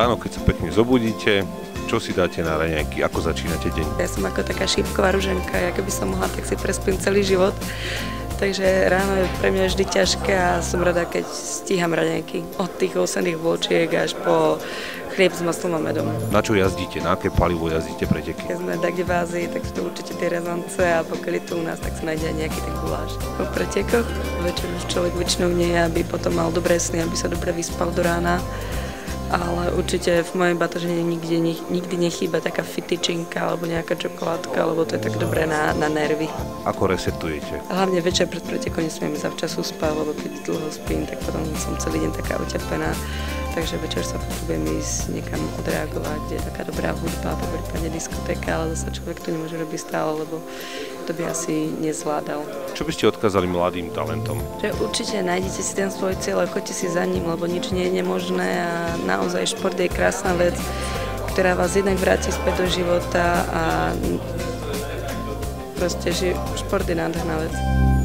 Ráno, keď sa pekne zobudíte, čo si dáte na raňajky, ako začínate deň? Ja som ako taká šípková ruženka, ja keby som mohla, tak si prespím celý život. Takže ráno je pre mňa vždy ťažké a som rada, keď stíham raňajky. Od tých ovsených vločiek až po chlieb s maslom a medom. Na čo jazdíte? Na aké palivo jazdíte preteky? Keď sme kde v Ázii, tak sú to určite tie rezance a pokiaľ je to u nás, tak sa nájde aj nejaký ten guláš. Po pretekoch večer už človek väčšinou nie je, aby potom mal dobré sny, aby sa dobre vyspal do rána. Ale určite v mojej batožine nikdy nechýba taká fitičinka alebo nejaká čokoládka, lebo to je tak dobré na nervy. Ako resetujete? A hlavne večer pred pretekom nesmiem zavčasu spať, lebo keď dlho spím, tak potom som celý deň taká uťapená. Takže večer sa potrebujem ísť niekam odreagovať, kde je taká dobrá hudba, prípadne diskotéka, ale zase človek to nemôže robiť stále, lebo to by asi nezvládal. Čo by ste odkázali mladým talentom? Že určite nájdete si ten svoj cieľ a choďte si za ním, lebo nič nie je nemožné a naozaj šport je krásna vec, ktorá vás jednak vráti späť do života a proste šport je nádherná vec.